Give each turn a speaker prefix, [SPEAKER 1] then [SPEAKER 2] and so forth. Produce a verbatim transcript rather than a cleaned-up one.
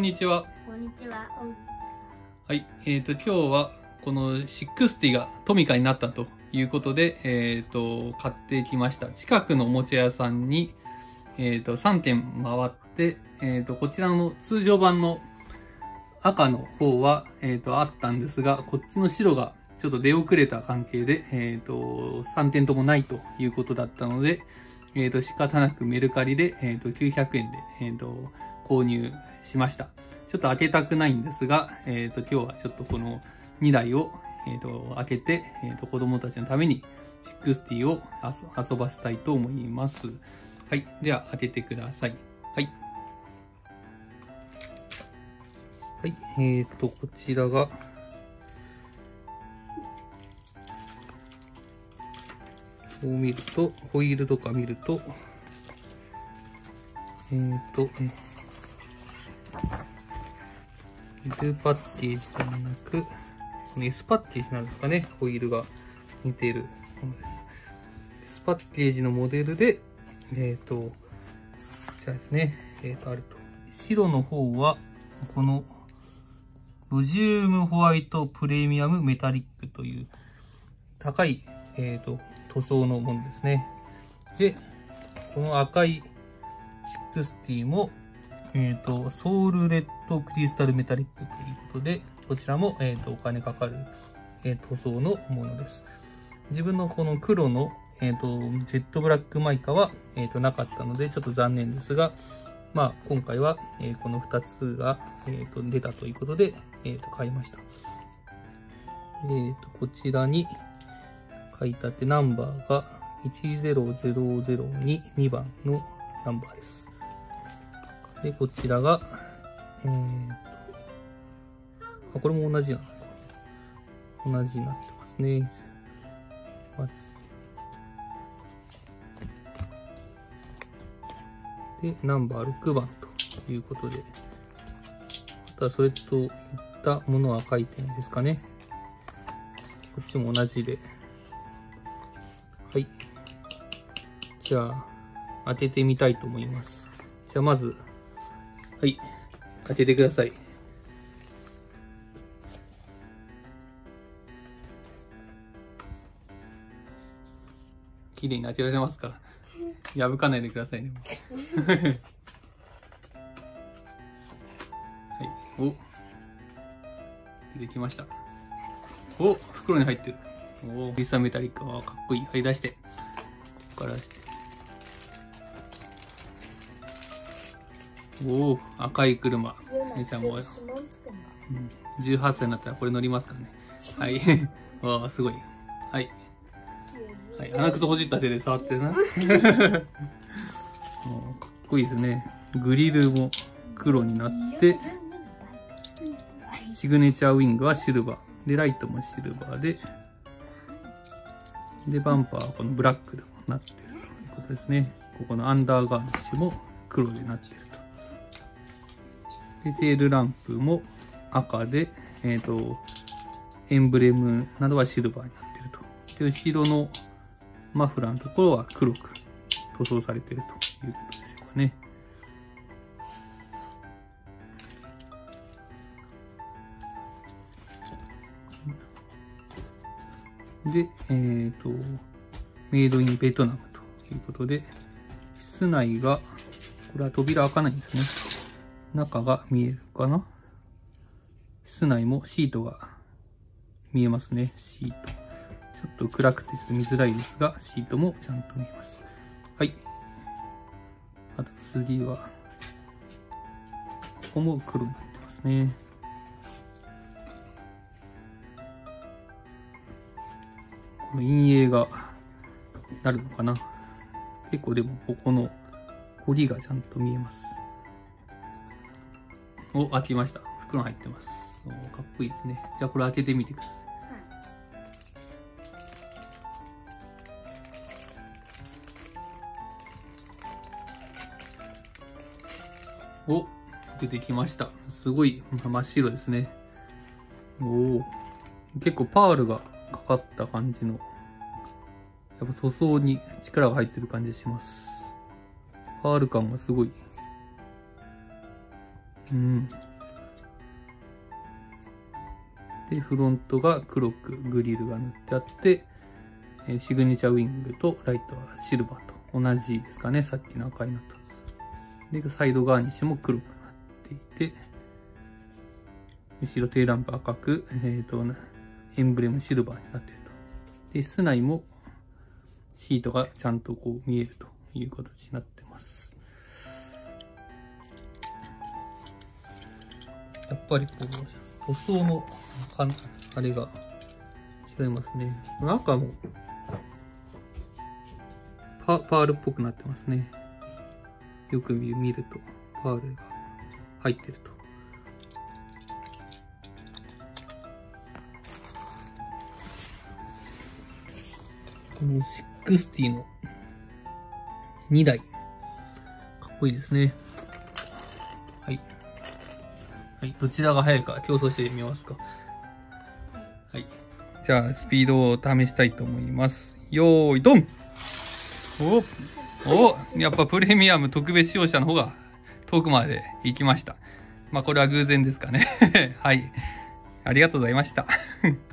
[SPEAKER 1] んにちは。
[SPEAKER 2] こんにちは。
[SPEAKER 1] はい。えっ、ー、と、今日は、このろくじゅうがトミカになったということで、えっ、ー、と、買ってきました。近くのおもちゃ屋さんに、えっ、ー、と、さんけん回って、えっ、と、こちらの通常版の赤の方は、えっ、と、あったんですが、こっちの白がちょっと出遅れた関係で、えっ、と、さんてんともないということだったので、えっ、と、仕方なくメルカリで、えっ、と、きゅうひゃくえんで、えっ、と、購入しました。ちょっと開けたくないんですが、えっ、と、今日はちょっとこのにだいを、えっ、と、開けて、えっ、と、子供たちのためにろくじゅうを遊ばせたいと思います。はい。では、開けてください。はい。はい。えっ、と、こちらが、こう見ると、ホイールとか見ると、えっ、と、L パッケージではなく、S パッケージなんですかね、ホイールが似ているものです。S パッケージのモデルで、えっ、と、こちらですね、えっ、と、あると。白の方は、この、ロジウムホワイトプレミアムメタリックという、高い、えっ、と、塗装のものですね。で、この赤いろくじゅうも、えっ、と、ソウルレッドクリスタルメタリックということで、こちらも、えっ、と、お金かかる、えー、塗装のものです。自分のこの黒の、えっ、と、ジェットブラックマイカは、えっ、と、なかったので、ちょっと残念ですが、まあ、今回は、えー、このふたつが、えっ、と、出たということで、えっ、と、買いました。えっ、と、こちらに書いてあって、ナンバーがいちゼロゼロゼロににばんのナンバーです。で、こちらが、えーと、あ、これも同じなのか。同じになってますね。まず。で、ナンバーろくばんということで。あとはそれといったものは書いてないですかね。こっちも同じで。はい。じゃあ、当ててみたいと思います。じゃあ、まず、はい。当ててください。綺麗に当てられますか？破かないでくださいね。はい。お。出てきました。お、袋に入ってる。お、ビスタメタリックはかっこいい。はい、出して。ここから出して。おお、赤い車。姉ちゃんも、うん、じゅうはっさいになったらこれ乗りますからね。はい。わあ、すごい。はい。はい、鼻くそほじった手で触ってるな。かっこいいですね。グリルも黒になって、シグネチャーウィングはシルバー。で、ライトもシルバーで、で、バンパーはこのブラックでもなってるということですね。ここのアンダーガーニッシュも黒でなってると。で、テールランプも赤で、えっと、エンブレムなどはシルバーになってると。で、後ろのマフラーのところは黒く塗装されているということでしょうかね。で、えっと、メイドインベトナムということで、室内が、これは扉開かないんですね。中が見えるかな？室内もシートが見えますね。シート。ちょっと暗くて見づらいですが、シートもちゃんと見えます。はい。あと次は、ここも黒になってますね。この陰影がなるのかな。結構でもここの彫りがちゃんと見えます。お、開きました。袋入ってます。お、かっこいいですね。じゃあこれ開けてみてください。お、出てきました。すごい真っ白ですね。おお、結構パールがかかった感じの、やっぱ塗装に力が入ってる感じします。パール感がすごい。うん。 で、フロントが黒くグリルが塗ってあって、えー、シグネチャーウィングとライトはシルバーと同じですかね。さっきの赤いのと。で、サイドガーニッシュも黒くなっていて、後ろテールランプ赤く、えっと、エンブレムシルバーになっていると。で、室内もシートがちゃんとこう見えるという形になってます。やっぱりこう、塗装のかあれが違いますね。中もパ、パールっぽくなってますね。よく見るとパールが入ってると。このろくじゅうのにだい。かっこいいですね。はい。はい。どちらが速いか競争してみますか。はい。じゃあ、スピードを試したいと思います。よーい、ドン！おおやっぱプレミアム特別使用者の方が遠くまで行きました。まあ、これは偶然ですかね。はい。ありがとうございました。